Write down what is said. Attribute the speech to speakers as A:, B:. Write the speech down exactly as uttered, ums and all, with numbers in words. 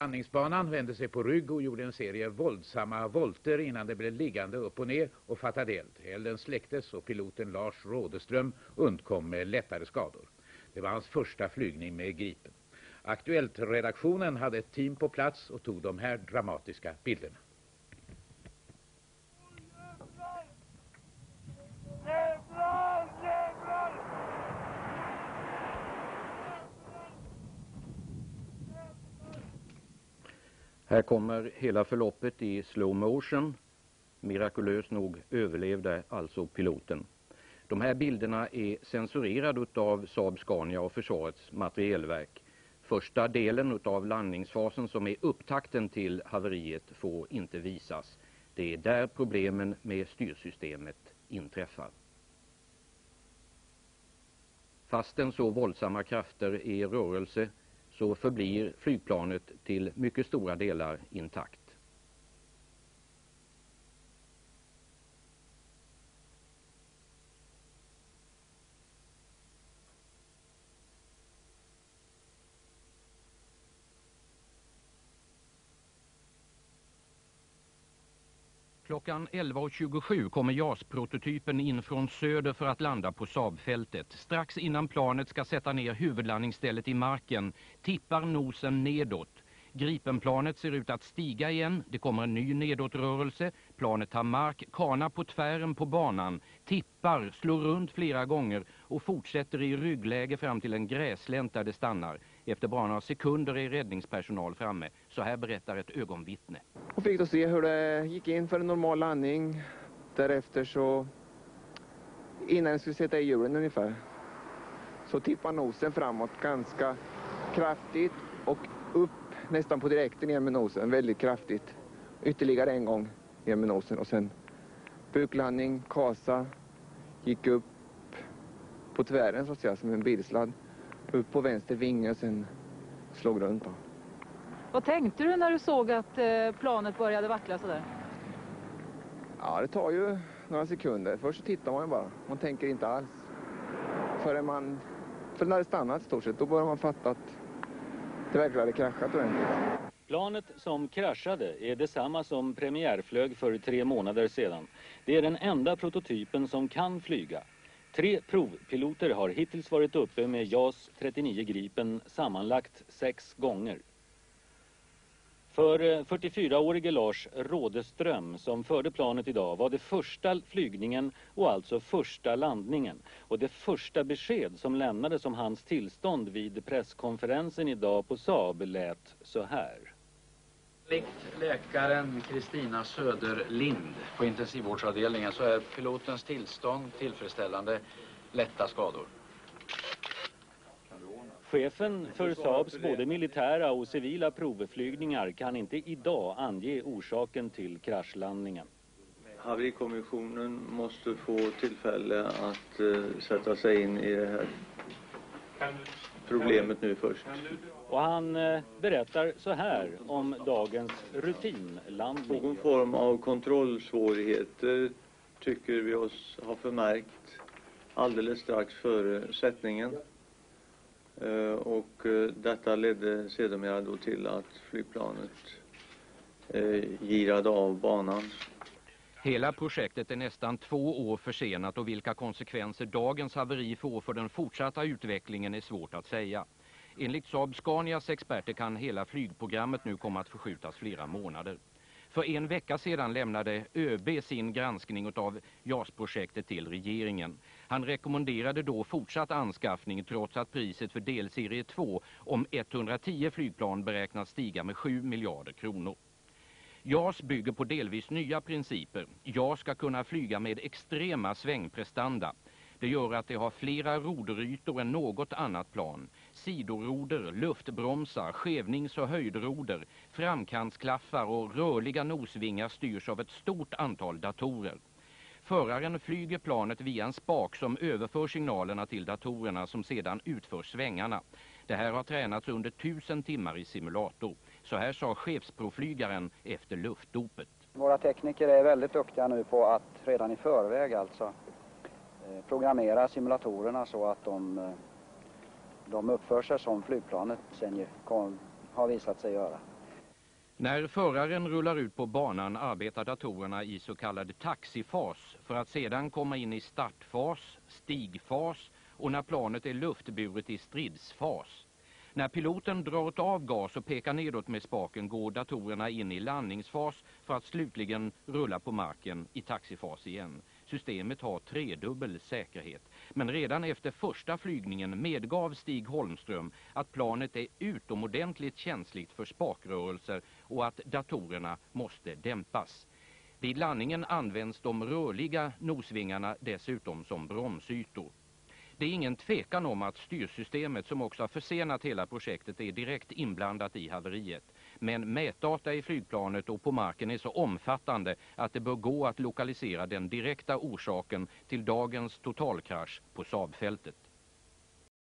A: Landningsbanan vände sig på rygg och gjorde en serie våldsamma volter innan det blev liggande upp och ner och fattade eld. Elden släcktes och piloten Lars Rådeström undkom med lättare skador. Det var hans första flygning med Gripen. Aktuellt-redaktionen hade ett team på plats och tog de här dramatiska bilderna.
B: Här kommer hela förloppet i slow motion. Mirakulöst nog överlevde alltså piloten. De här bilderna är censurerade av Saab Scania och Försvarets materielverk. Första delen av landningsfasen, som är upptakten till haveriet, får inte visas. Det är där problemen med styrsystemet inträffar. Fastän så våldsamma krafter är i rörelse så förblir flygplanet till mycket stora delar intakt. Klockan elva och tjugosju kommer J A S-prototypen in från söder för att landa på Saabfältet. Strax innan planet ska sätta ner huvudlandningsstället i marken tippar nosen nedåt. Gripenplanet ser ut att stiga igen. Det kommer en ny nedåtrörelse. Planet tar mark, kanar på tvären på banan, tippar, slår runt flera gånger och fortsätter i ryggläge fram till en gräslänt där det stannar. Efter bara några sekunder är räddningspersonal framme. Så här berättar ett ögonvittne.
C: Och fick då se hur det gick in för en normal landning. Därefter så, innan den skulle sätta i hjulen ungefär, så tippar nosen framåt ganska kraftigt och upp nästan på direkten ner med nosen, väldigt kraftigt. Ytterligare en gång ner med nosen och sen buklandning, kasa, gick upp på tvären så att säga som en bilsladd. Upp på vänster vinge och sen slog runt. Då.
D: Vad tänkte du när du såg att eh, planet började vackla sådär?
C: Ja, det tar ju några sekunder. Först så tittar man ju bara. Man tänker inte alls. Förrän man, för när det stannat stort sett, då börjar man fatta att det verkligen hade kraschat ordentligt.
E: Planet som kraschade är detsamma som premiärflög för tre månader sedan. Det är den enda prototypen som kan flyga. Tre provpiloter har hittills varit uppe med J A S trettionio Gripen sammanlagt sex gånger. För fyrtiofyraårige Lars Rådeström som förde planet idag var det första flygningen och alltså första landningen. Och det första besked som lämnades om hans tillstånd vid presskonferensen idag på Saab lät så här.
F: Likt läkaren Kristina Söderlind på intensivvårdsavdelningen så är pilotens tillstånd tillfredsställande, lätta skador.
E: Chefen för Saabs både militära och civila provflygningar kan inte idag ange orsaken till kraschlandningen.
G: Haverikommissionen måste få tillfälle att uh, sätta sig in i det här problemet nu först.
E: Och han uh, berättar så här om dagens rutinlandning.
G: Någon form av kontrollsvårigheter tycker vi oss ha förmärkt alldeles strax före sättningen. Uh, och uh, detta ledde sedermera då till att flygplanet uh, girade av banan.
B: Hela projektet är nästan två år försenat och vilka konsekvenser dagens haveri får för den fortsatta utvecklingen är svårt att säga. Enligt Saab Scanias experter kan hela flygprogrammet nu komma att förskjutas flera månader. För en vecka sedan lämnade ÖB sin granskning av J A S-projektet till regeringen. Han rekommenderade då fortsatt anskaffning trots att priset för delserie två om etthundratio flygplan beräknas stiga med sju miljarder kronor. J A S bygger på delvis nya principer. J A S ska kunna flyga med extrema svängprestanda. Det gör att det har flera roderytor än något annat plan. Sidoroder, luftbromsar, skevnings- och höjdroder, framkantsklaffar och rörliga nosvingar styrs av ett stort antal datorer. Föraren flyger planet via en spak som överför signalerna till datorerna som sedan utför svängarna. Det här har tränats under tusen timmar i simulator. Så här sa chefsprovflygaren efter luftdopet.
H: Våra tekniker är väldigt duktiga nu på att redan i förväg alltså programmera simulatorerna så att de, de uppför sig som flygplanet sen har visat sig göra.
B: När föraren rullar ut på banan arbetar datorerna i så kallad taxifas för att sedan komma in i startfas, stigfas och när planet är luftburet i stridsfas. När piloten drar åt av gas och pekar nedåt med spaken går datorerna in i landningsfas för att slutligen rulla på marken i taxifas igen. Systemet har tredubbel säkerhet. Men redan efter första flygningen medgav Stig Holmström att planet är utomordentligt känsligt för spakrörelser och att datorerna måste dämpas. Vid landningen används de rörliga nosvingarna dessutom som bromsytor. Det är ingen tvekan om att styrsystemet, som också har försenat hela projektet, är direkt inblandat i haveriet. Men mätdata i flygplanet och på marken är så omfattande att det bör gå att lokalisera den direkta orsaken till dagens totalkrasch på Saabfältet.